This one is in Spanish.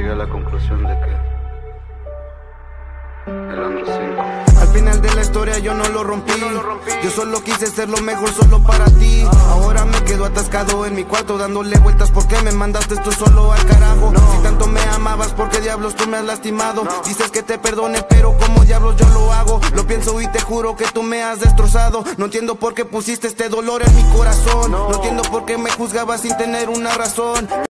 llegué a la conclusión de que el Andro 5. Al final de la historia yo no lo rompí. Yo solo quise ser lo mejor solo para ti. Ahora me quedo atascado en mi cuarto dándole vueltas. ¿Por qué me mandaste tú solo al carajo? Si tanto me amabas, ¿por qué diablos tú me has lastimado? Dices que te perdone, pero como diablos yo lo hago. Lo pienso y te juro que tú me has destrozado. No entiendo por qué pusiste este dolor en mi corazón. No entiendo por qué me juzgabas sin tener una razón.